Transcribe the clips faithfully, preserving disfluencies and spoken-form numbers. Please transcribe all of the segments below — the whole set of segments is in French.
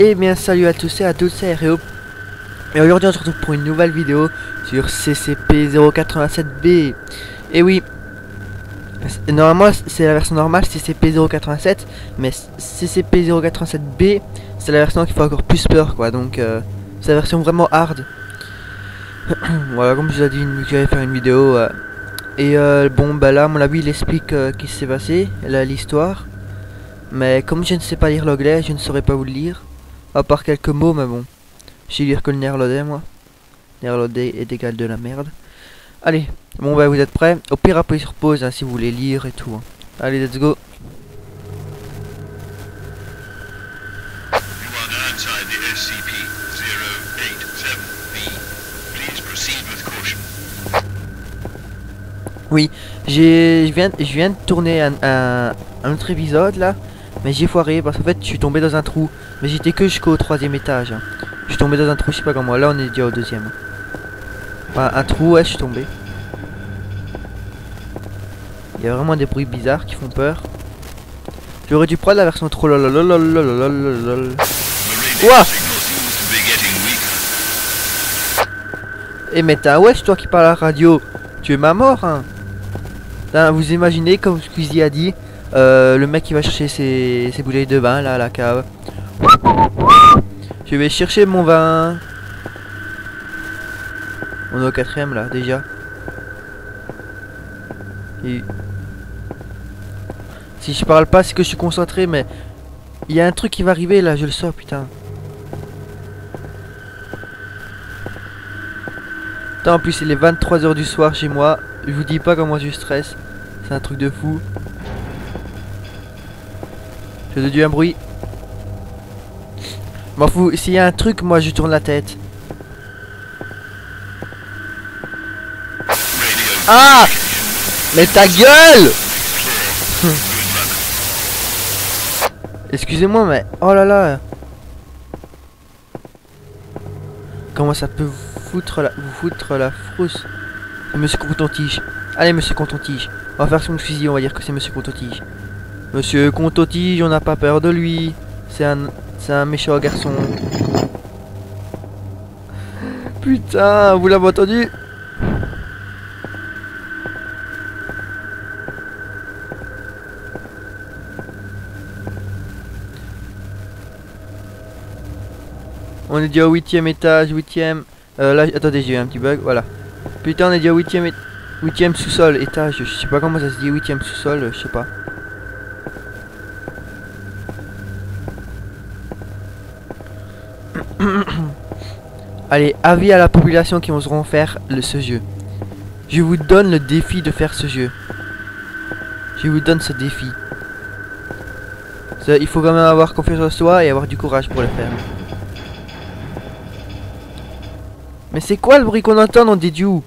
Et bien salut à tous et à toutes, c'est Réo. Et aujourd'hui on se retrouve pour une nouvelle vidéo sur C C P zéro quatre-vingt-sept B. Et oui, normalement c'est la version normale C C P zéro quatre-vingt-sept, mais C C P zéro quatre-vingt-sept B c'est la version qui fait encore plus peur quoi. Donc euh, c'est la version vraiment hard. Voilà, comme je vous ai dit, j'allais faire une vidéo. Euh, et euh, bon bah là à mon avis il explique euh, ce qui s'est passé, là l'histoire. Mais comme je ne sais pas lire l'anglais, je ne saurais pas vous le lire. À part quelques mots, mais bon. Je sais lire que le néerlandais, moi. Néerlandais est égal de la merde. Allez, bon bah vous êtes prêts? Au pire, appuyez sur pause hein, si vous voulez lire et tout. Hein. Allez, let's go. Oui, j'ai, je viens, je viens de tourner un, un, un autre épisode là. Mais j'ai foiré parce qu'en fait je suis tombé dans un trou. Mais j'étais que jusqu'au troisième étage hein. Je suis tombé dans un trou, je sais pas comment. Là on est déjà au deuxième. Enfin, un trou, ouais, je suis tombé. Il y a vraiment des bruits bizarres qui font peur. J'aurais dû prendre la version trop lololololololololol. Ouah. Et mais t'as un wesh toi qui parle à la radio. Tu es ma mort hein. Vous imaginez comme Squeezie a dit. Euh, le mec qui va chercher ses, ses bouteilles de vin là à la cave. Je vais chercher mon vin. On est au quatrième là déjà. Et... si je parle pas c'est que je suis concentré, mais il y a un truc qui va arriver là, je le sens putain. Putain, en plus il est vingt-trois heures du soir chez moi. Je vous dis pas comment je stresse. C'est un truc de fou. J'ai entendu un bruit. M'en fous, s'il y a un truc, moi je tourne la tête. Ah! Mais ta gueule! Excusez-moi, mais oh là là. Comment ça peut vous foutre la, vous foutre la frousse? Monsieur Conton-Tige. Allez, monsieur Conton-Tige. On va faire son fusil, on va dire que c'est monsieur Conton-Tige. Monsieur Conton-Tige, on n'a pas peur de lui. C'est un, c'est un méchant garçon. Putain, vous l'avez entendu? On est déjà au huitième étage, huitième. Euh, là, attendez, j'ai eu un petit bug, voilà. Putain, on est déjà au huitième, huitième sous-sol, étage. Je sais pas comment ça se dit, huitième sous-sol, je sais pas. Allez, avis à la population qui oseront faire le, ce jeu. Je vous donne le défi de faire ce jeu. Je vous donne ce défi. Ça, il faut quand même avoir confiance en soi et avoir du courage pour le faire. Mais c'est quoi le bruit qu'on entend dans des où?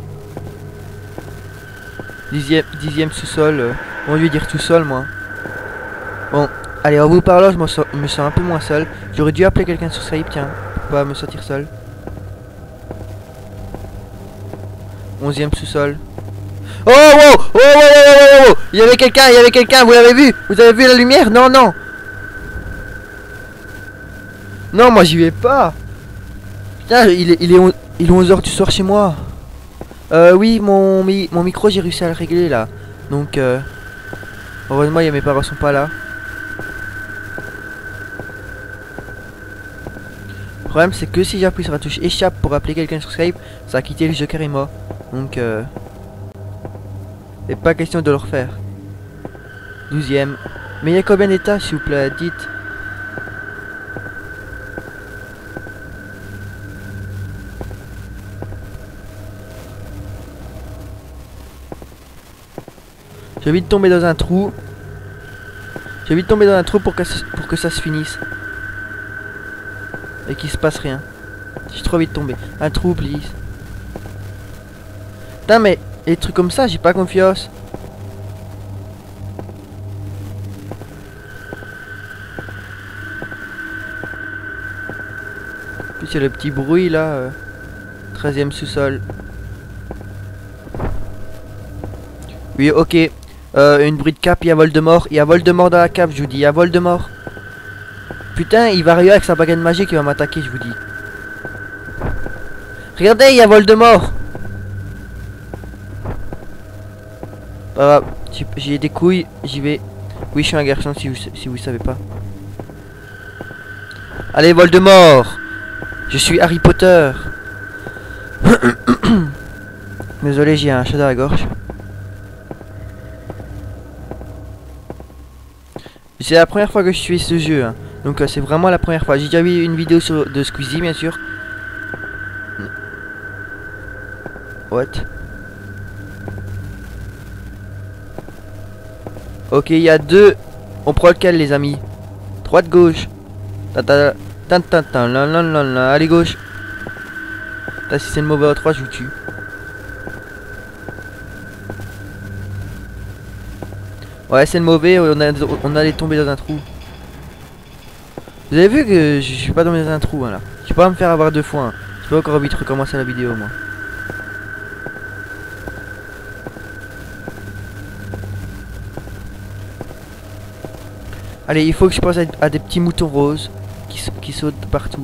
Dixième, dixième sous-sol. Euh, bon, je vais dire tout seul, moi. Bon, allez, en vous parlant, je me sens, me sens un peu moins seul. J'aurais dû appeler quelqu'un sur Skype, tiens, pour pas me sentir seul. Onzième sous-sol. Oh, wow, oh, oh, oh, oh, oh, il y avait quelqu'un, il y avait quelqu'un, vous l'avez vu? Vous avez vu la lumière? Non, non. Non, moi j'y vais pas. Putain, il est, il est, il est onze heures du soir chez moi. Euh, oui, mon, mi mon micro, j'ai réussi à le régler là. Donc, euh, heureusement, mes parents sont pas là. Le problème, c'est que si j'appuie sur la touche échappe pour appeler quelqu'un sur Skype, ça a quitté le jeu carrément. Donc, euh, et pas question de le refaire. douzième. Mais il y a combien d'étages, s'il vous plaît? Dites. J'ai envie de tomber dans un trou. J'ai envie de tomber dans un trou pour que, pour que ça se finisse. Et qu'il se passe rien. J'ai trop envie de tomber. Un trou, please. Putain, mais les trucs comme ça, j'ai pas confiance. Puis c'est le petit bruit là. Euh, treizième sous-sol. Oui, ok. Euh, une bruit de cap, il y a Voldemort. Il y a Voldemort dans la cape, je vous dis, il y a Voldemort. Putain, il va arriver avec sa baguette magique, il va m'attaquer, je vous dis. Regardez, il y a Voldemort. Pas grave, j'ai des couilles, j'y vais. Oui, je suis un garçon si vous, si vous savez pas. Allez, Voldemort. Je suis Harry Potter. Désolé, j'ai un chat dans la gorge. C'est la première fois que je suis ce jeu, hein. Donc euh, c'est vraiment la première fois. J'ai déjà vu une vidéo sur, de Squeezie, bien sûr. What? Ok, il y a deux. On prend lequel, les amis? Droite, gauche. Ta ta ta ta ta la la la la. Allez, gauche. Ta, si c'est le mauvais à trois, je vous tue. Ouais, c'est le mauvais, on, a, on allait tomber dans un trou. Vous avez vu que je suis pas tombé dans un trou, hein, là. Je peux pas me faire avoir deux fois, hein. Je peux encore vite recommencer la vidéo, moi. Allez, il faut que je pense à, à des petits moutons roses qui, qui sautent partout.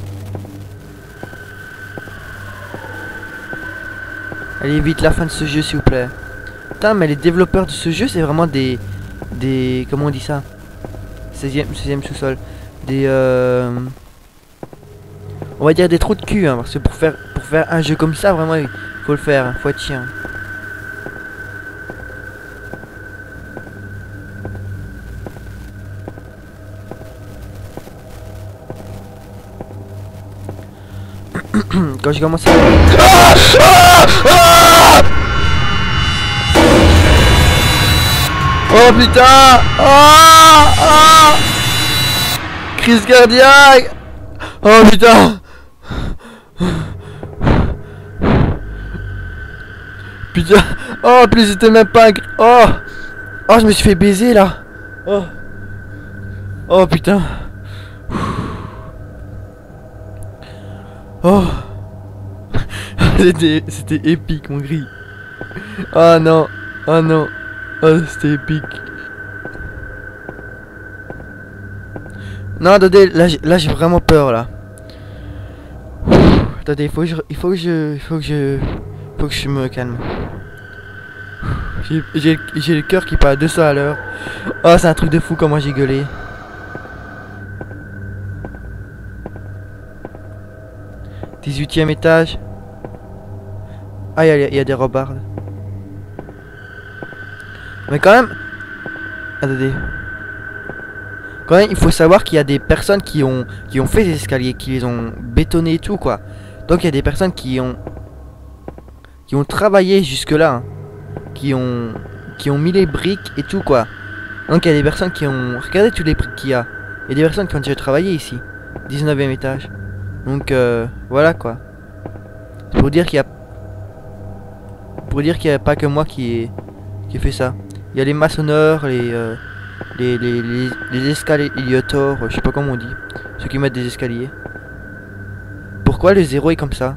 Allez, vite, la fin de ce jeu, s'il vous plaît. Putain, mais les développeurs de ce jeu, c'est vraiment des... Des... Comment on dit ça? seizième, seizième sous-sol. Des... Euh... On va dire des trous de cul, hein, parce que pour faire, pour faire un jeu comme ça, vraiment, il faut le faire, hein, faut être chien. Quand j'ai commencé à... Ah ah ah oh putain. Ah ah crise cardiaque. Oh putain. Putain. Oh en plus c'était même pas un... Oh. Oh je me suis fait baiser là. Oh. Oh putain. Oh. C'était c'était épique mon gris. Oh non. Oh non. Oh c'était épique. Non attendez, là j'ai là j'ai vraiment peur là. Attendez, il faut que je il faut que je il faut que je faut que je me calme. J'ai j'ai le cœur qui part à deux cents à l'heure. Oh c'est un truc de fou comment j'ai gueulé. dix-huitième étage. Ah, il y, y a des robards. Mais quand même... Attendez. Quand même, il faut savoir qu'il y a des personnes qui ont qui ont fait des escaliers, qui les ont bétonnés et tout, quoi. Donc il y a des personnes qui ont... Qui ont travaillé jusque là. Hein. Qui ont... Qui ont mis les briques et tout, quoi. Donc il y a des personnes qui ont... Regardez tous les briques qu'il y a. Il y a des personnes qui ont déjà travaillé ici. dix-neuvième étage. Donc euh, voilà quoi. C'est pour dire qu'il y a pour dire qu'il n'y a pas que moi qui ai qui ai fait ça. Il y a les maçonneurs, les euh, les, les, les, les escalators, je sais pas comment on dit. Ceux qui mettent des escaliers. Pourquoi le zéro est comme ça?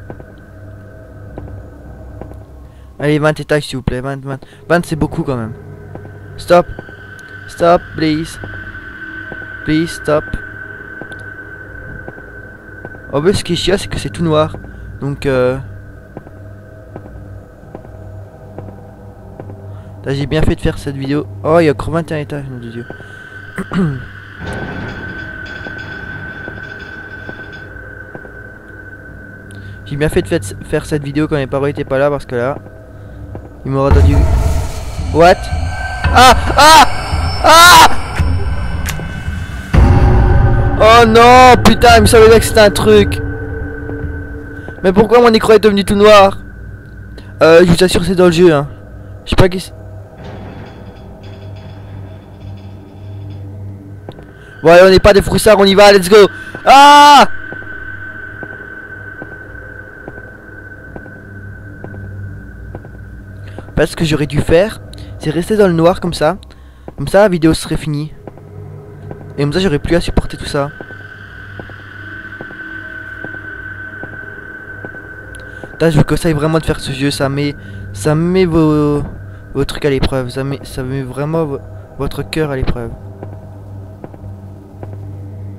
Allez, vingt étages s'il vous plaît, vingt, vingt. vingt c'est beaucoup quand même. Stop. Stop please. Please stop. Oh bah ce qui est chiant c'est que c'est tout noir. Donc euh... j'ai bien fait de faire cette vidéo. Oh il y a encore vingt et un étages, mon dieu. J'ai bien fait de faire cette vidéo quand les parents étaient pas là parce que là il m'aura entendu. What? Ah ah ah. Oh non, putain, il me savait bien que c'était un truc. Mais pourquoi mon écran est devenu tout noir? Euh, je vous assure, c'est dans le jeu, hein. Je sais pas qui c'est. Bon, allez, on n'est pas des froussards, on y va, let's go. Ah! Parce que j'aurais dû faire, c'est rester dans le noir comme ça. Comme ça, la vidéo serait finie. Et comme ça j'aurais plus à supporter tout ça. Là je vous conseille vraiment de faire ce jeu. Ça met ça met vos, vos trucs à l'épreuve. Ça met, ça met vraiment vo, votre cœur à l'épreuve.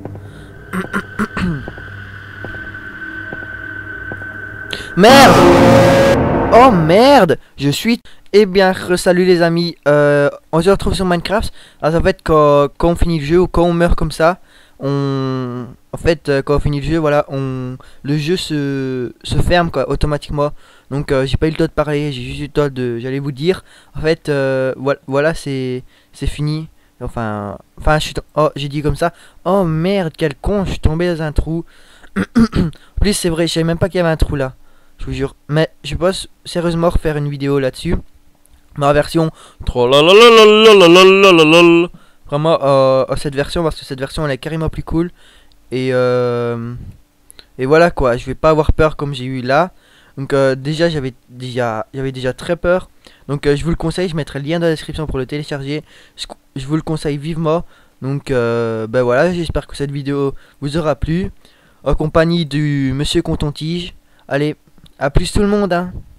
Merde! Oh merde! Je suis... Eh bien, salut les amis, euh, on se retrouve sur Minecraft. Alors en fait, quand, quand on finit le jeu ou quand on meurt comme ça, on... En fait, euh, quand on finit le jeu, voilà, on... Le jeu se, se ferme, quoi, automatiquement. Donc euh, j'ai pas eu le temps de parler, j'ai juste eu le temps de... J'allais vous dire, en fait, euh, voilà, voilà c'est c'est fini. Enfin, enfin, je suis... Oh, j'ai dit comme ça. Oh merde, quel con, je suis tombé dans un trou. En plus, c'est vrai, je savais même pas qu'il y avait un trou là. Je vous jure. Mais je pense sérieusement refaire une vidéo là-dessus. Ma version trolalalalalalalalalalal. Vraiment euh, euh, cette version, parce que cette version elle est carrément plus cool. Et euh, et voilà quoi, je vais pas avoir peur comme j'ai eu là. Donc euh, déjà j'avais déjà j'avais déjà très peur. Donc euh, je vous le conseille, je mettrai le lien dans la description pour le télécharger. Je, je vous le conseille vivement. Donc euh, ben voilà, j'espère que cette vidéo vous aura plu. En compagnie du Monsieur Conton-Tige. Allez, à plus tout le monde hein.